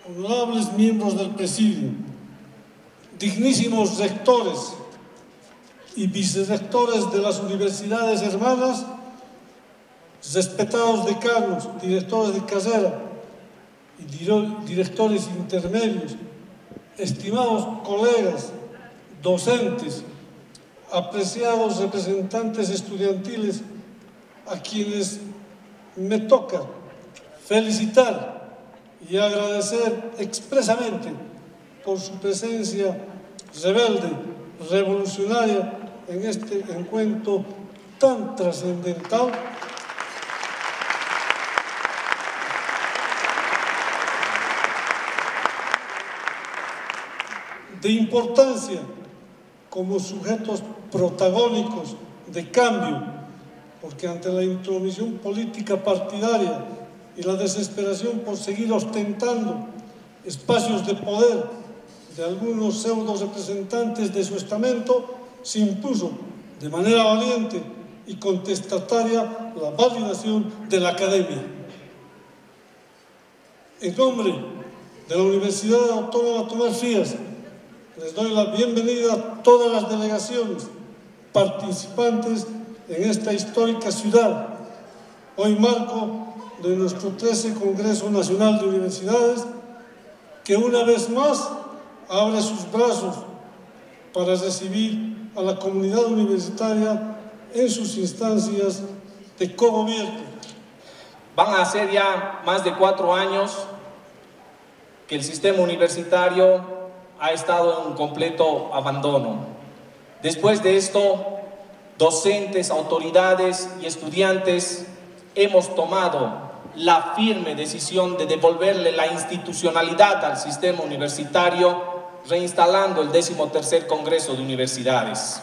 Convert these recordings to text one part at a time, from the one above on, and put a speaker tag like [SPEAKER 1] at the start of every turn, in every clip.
[SPEAKER 1] honorables miembros del Presidio, dignísimos rectores y vicerrectores de las universidades hermanas, respetados decanos, directores de carrera y directores intermedios, estimados colegas, docentes, apreciados representantes estudiantiles, a quienes me toca felicitar y agradecer expresamente por su presencia rebelde, revolucionaria en este encuentro tan trascendental de importancia como sujetos protagónicos de cambio, porque ante la intromisión política partidaria y la desesperación por seguir ostentando espacios de poder de algunos pseudo representantes de su estamento, se impuso de manera valiente y contestataria la validación de la academia. En nombre de la Universidad Autónoma Tomás Frías, les doy la bienvenida a todas las delegaciones participantes en esta histórica ciudad, hoy marco de nuestro 13 Congreso Nacional de Universidades, que una vez más abre sus brazos para recibir a la comunidad universitaria en sus instancias de cogobierno.
[SPEAKER 2] Van a ser ya más de 4 años que el sistema universitario ha estado en un completo abandono. Después de esto, docentes, autoridades y estudiantes hemos tomado la firme decisión de devolverle la institucionalidad al sistema universitario, reinstalando el 13º Congreso de Universidades.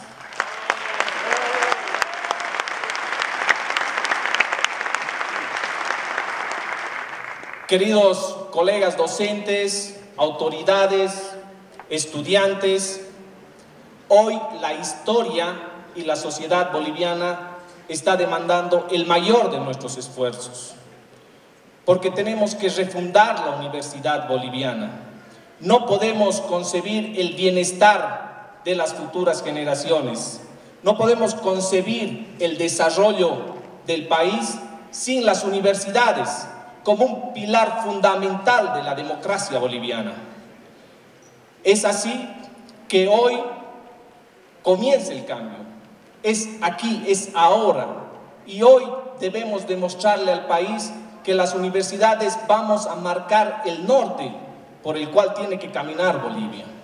[SPEAKER 2] Queridos colegas docentes, autoridades, estudiantes, hoy la historia y la sociedad boliviana está demandando el mayor de nuestros esfuerzos, porque tenemos que refundar la universidad boliviana. No podemos concebir el bienestar de las futuras generaciones, no podemos concebir el desarrollo del país sin las universidades como un pilar fundamental de la democracia boliviana. Es así que hoy comienza el cambio. Es aquí, es ahora. Y hoy debemos demostrarle al país que las universidades vamos a marcar el norte por el cual tiene que caminar Bolivia.